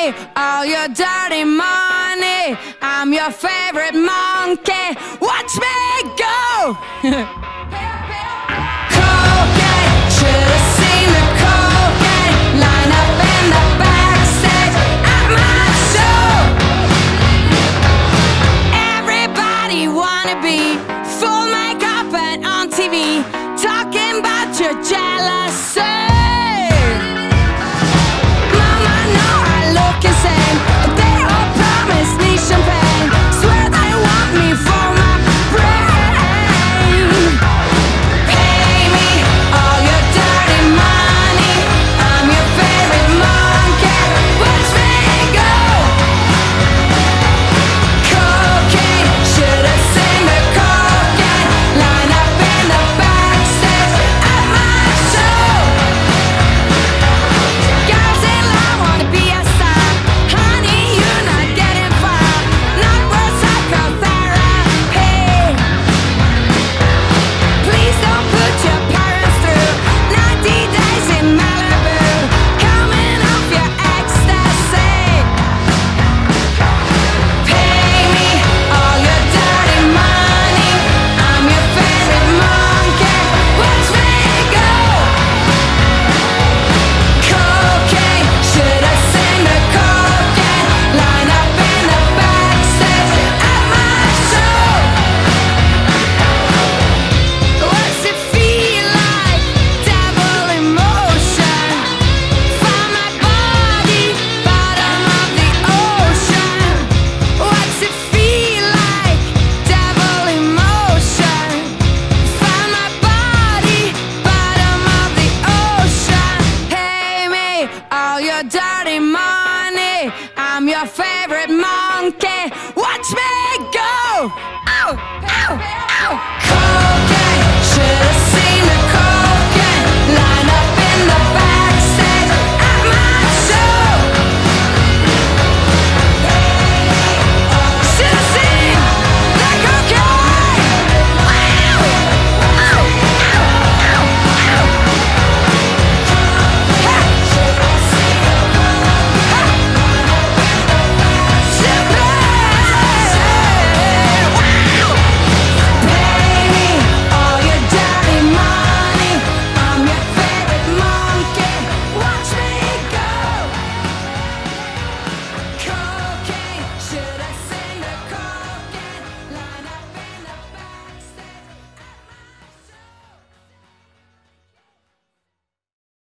me all your dirty money. I'm your favorite monkey. Watch me go. Cocaine, should have seen the cocaine. Line up in the backstage at my show. Everybody wanna be full makeup and on TV, talking about your jealousy. Mama, no, I look insane, but they all promise me champagne. Swear they want me for my brain. Pay me all your dirty money. I'm your favorite monkey. Watch me go. Cocaine, should have seen the cocaine. Line up in the backstage at my show. Girls in love wanna be a star. Honey, you're not getting far. Not worth psychotherapy. Please don't put your parents through 90 days in Malibu, coming off your ecstasy. Pay me all your dirty money. I'm your favorite monkey. Watch me go. Cocaine, should have seen the cocaine. Line up in the backstage at my show. What's it feel like? Devil emotion. Find my body, bottom of the ocean. What's it feel like? Devil emotion. Find my body, bottom of the ocean. Pay me all your dirty money. I'm your favorite monkey. Watch me go.